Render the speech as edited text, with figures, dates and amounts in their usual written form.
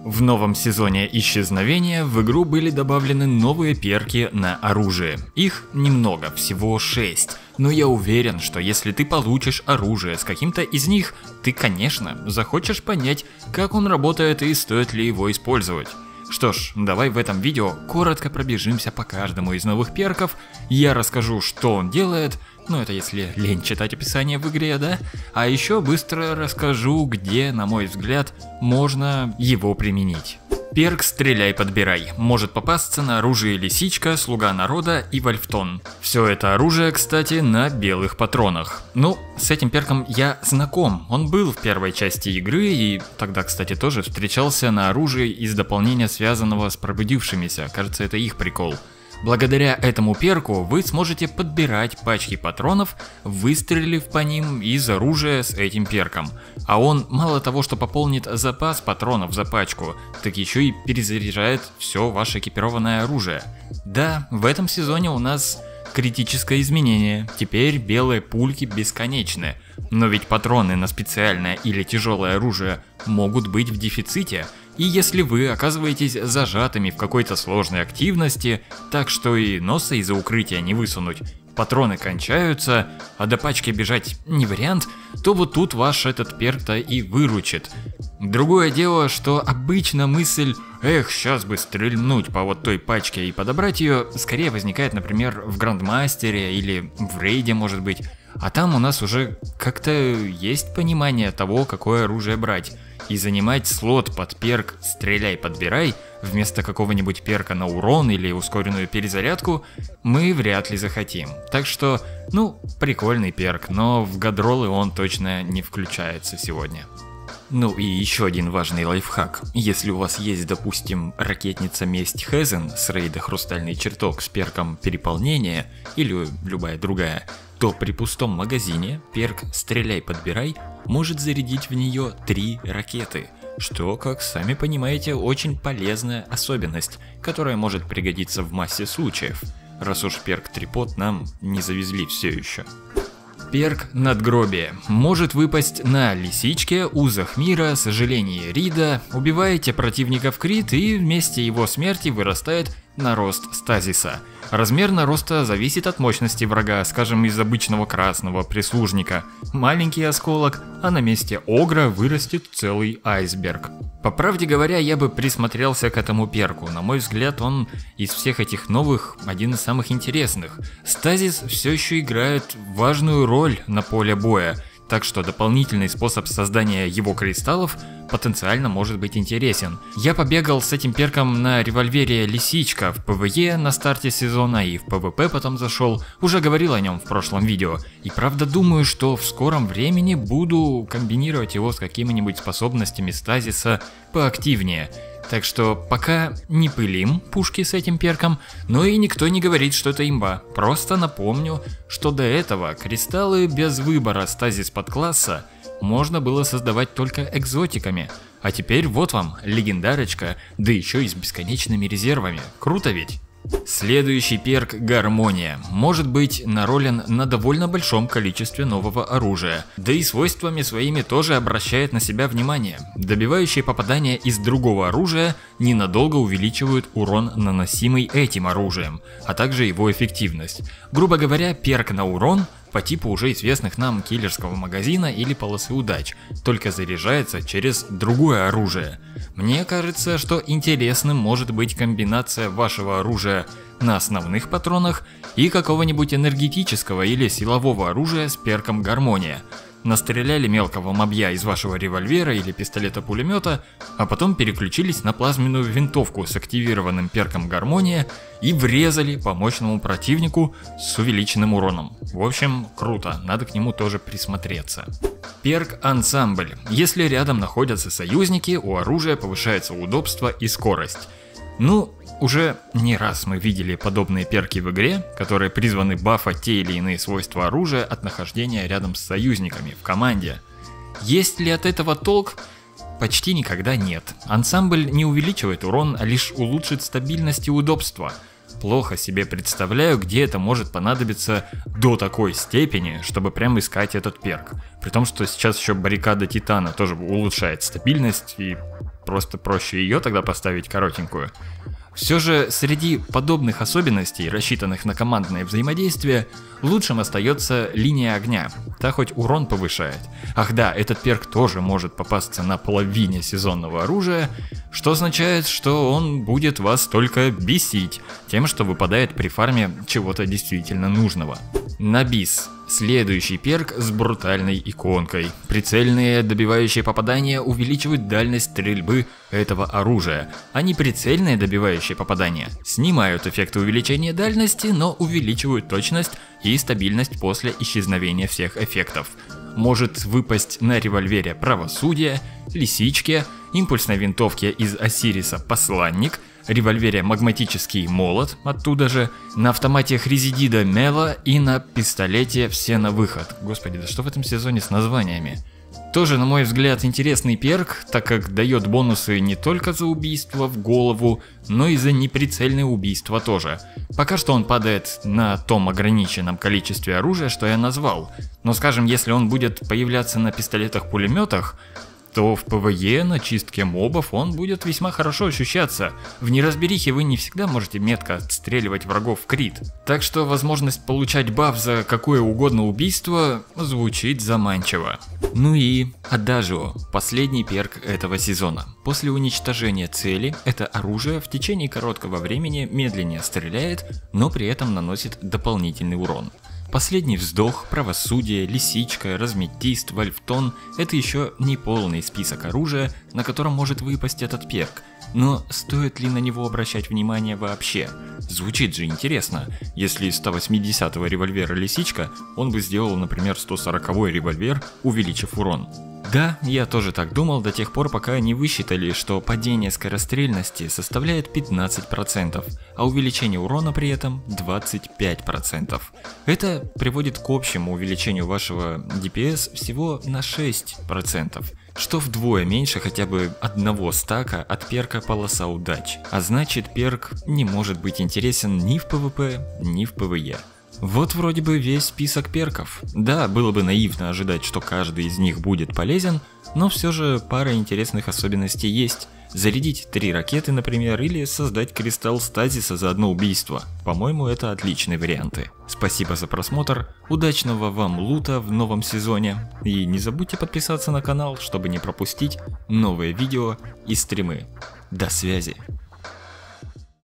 В новом сезоне Исчезновения в игру были добавлены новые перки на оружие. Их немного, всего 6. Но я уверен, что если ты получишь оружие с каким-то из них, ты, конечно, захочешь понять, как он работает и стоит ли его использовать. Что ж, давай в этом видео коротко пробежимся по каждому из новых перков, я расскажу, что он делает, ну это если лень читать описание в игре, да? А еще быстро расскажу, где, на мой взгляд, можно его применить. Перк «Стреляй-подбирай» может попасться на оружие Лисичка, Слуга Народа и Вольфтон. Все это оружие, кстати, на белых патронах. Ну, с этим перком я знаком, он был в первой части игры и тогда, кстати, тоже встречался на оружии из дополнения, связанного с пробудившимися, кажется, это их прикол. Благодаря этому перку вы сможете подбирать пачки патронов, выстрелив по ним из оружия с этим перком. А он мало того, что пополнит запас патронов за пачку, так еще и перезаряжает все ваше экипированное оружие. Да, в этом сезоне у нас критическое изменение, теперь белые пульки бесконечны. Но ведь патроны на специальное или тяжелое оружие могут быть в дефиците. И если вы оказываетесь зажатыми в какой-то сложной активности, так что и носа из-за укрытия не высунуть, патроны кончаются, а до пачки бежать не вариант, то вот тут ваш этот перк-то и выручит. Другое дело, что обычно мысль «эх, сейчас бы стрельнуть по вот той пачке и подобрать ее» скорее возникает, например, в Грандмастере или в Рейде, может быть. А там у нас уже как-то есть понимание того, какое оружие брать. И занимать слот под перк «Стреляй-подбирай» вместо какого-нибудь перка на урон или ускоренную перезарядку мы вряд ли захотим. Так что, ну, прикольный перк, но в гадролы он точно не включается сегодня. Ну и еще один важный лайфхак. Если у вас есть, допустим, ракетница Месть Хезен с рейда Хрустальный Чертог с перком переполнения или любая другая, то при пустом магазине перк «Стреляй-подбирай» может зарядить в нее 3 ракеты, что, как сами понимаете, очень полезная особенность, которая может пригодиться в массе случаев, раз уж перк Трипод нам не завезли все еще. Перк «Надгробие» может выпасть на Лисичке, Узах Мира, Сожаление Рида, убиваете противников крит и вместе его смерти вырастает нарост стазиса. Размер нароста зависит от мощности врага, скажем, из обычного красного прислужника. Маленький осколок, а на месте огра вырастет целый айсберг. По правде говоря, я бы присмотрелся к этому перку. На мой взгляд, он из всех этих новых один из самых интересных. Стазис все еще играет важную роль на поле боя, так что дополнительный способ создания его кристаллов потенциально может быть интересен. Я побегал с этим перком на револьвере Лисичка в ПВЕ на старте сезона и в ПВП потом зашел, уже говорил о нем в прошлом видео. И правда думаю, что в скором времени буду комбинировать его с какими-нибудь способностями стазиса поактивнее. Так что пока не пылим пушки с этим перком, но и никто не говорит, что это имба. Просто напомню, что до этого кристаллы без выбора стазис подкласса можно было создавать только экзотиками. А теперь вот вам легендарочка, да еще и с бесконечными резервами. Круто ведь? Следующий перк «Гармония» может быть наролен на довольно большом количестве нового оружия, да и свойствами своими тоже обращает на себя внимание. Добивающие попадания из другого оружия ненадолго увеличивают урон, наносимый этим оружием, а также его эффективность. Грубо говоря, перк на урон по типу уже известных нам киллерского магазина или полосы удач, только заряжается через другое оружие. Мне кажется, что интересным может быть комбинация вашего оружия на основных патронах и какого-нибудь энергетического или силового оружия с перком «Гармония». Настреляли мелкого мобья из вашего револьвера или пистолета-пулемета, а потом переключились на плазменную винтовку с активированным перком «Гармония» и врезали по мощному противнику с увеличенным уроном. В общем, круто, надо к нему тоже присмотреться. Перк «Ансамбль». Если рядом находятся союзники, у оружия повышается удобство и скорость. Ну, уже не раз мы видели подобные перки в игре, которые призваны бафать те или иные свойства оружия от нахождения рядом с союзниками в команде. Есть ли от этого толк? Почти никогда нет. Ансамбль не увеличивает урон, а лишь улучшит стабильность и удобство. Плохо себе представляю, где это может понадобиться до такой степени, чтобы прям искать этот перк. При том, что сейчас еще баррикада Титана тоже улучшает стабильность и просто проще ее тогда поставить коротенькую. Все же среди подобных особенностей, рассчитанных на командное взаимодействие, лучшим остается линия огня. Та хоть урон повышает. Ах да, этот перк тоже может попасться на половине сезонного оружия, что означает, что он будет вас только бесить тем, что выпадает при фарме чего-то действительно нужного. На бис. Следующий перк с брутальной иконкой. Прицельные добивающие попадания увеличивают дальность стрельбы этого оружия, а неприцельные добивающие попадания снимают эффекты увеличения дальности, но увеличивают точность и стабильность после исчезновения всех эффектов. Может выпасть на револьвере Правосудие, Лисичке, импульсной винтовке из Осириса Посланник, револьвере Магматический Молот, оттуда же, на автомате Хризидида Мела и на пистолете Все на выход. Господи, да что в этом сезоне с названиями? Тоже, на мой взгляд, интересный перк, так как дает бонусы не только за убийство в голову, но и за неприцельное убийство тоже. Пока что он падает на том ограниченном количестве оружия, что я назвал. Но скажем, если он будет появляться на пистолетах-пулеметах, то в ПВЕ на чистке мобов он будет весьма хорошо ощущаться. В неразберихе вы не всегда можете метко отстреливать врагов в крит. Так что возможность получать баф за какое угодно убийство звучит заманчиво. Ну и Адажио, последний перк этого сезона. После уничтожения цели это оружие в течение короткого времени медленнее стреляет, но при этом наносит дополнительный урон. Последний вздох, Правосудие, Лисичка, Разметист, Вольфтон – это еще не полный список оружия, на котором может выпасть этот перк. Но стоит ли на него обращать внимание вообще? Звучит же интересно. Если из 180-го револьвера Лисичка, он бы сделал, например, 140-й револьвер, увеличив урон. Да, я тоже так думал до тех пор, пока не высчитали, что падение скорострельности составляет 15%, а увеличение урона при этом 25%. Это приводит к общему увеличению вашего DPS всего на 6%, что вдвое меньше хотя бы одного стака от перка Полоса Удач, а значит перк не может быть интересен ни в PvP, ни в PvE. Вот вроде бы весь список перков. Да, было бы наивно ожидать, что каждый из них будет полезен, но все же пара интересных особенностей есть. Зарядить 3 ракеты, например, или создать кристалл стазиса за одно убийство. По-моему, это отличные варианты. Спасибо за просмотр, удачного вам лута в новом сезоне. И не забудьте подписаться на канал, чтобы не пропустить новые видео и стримы. До связи.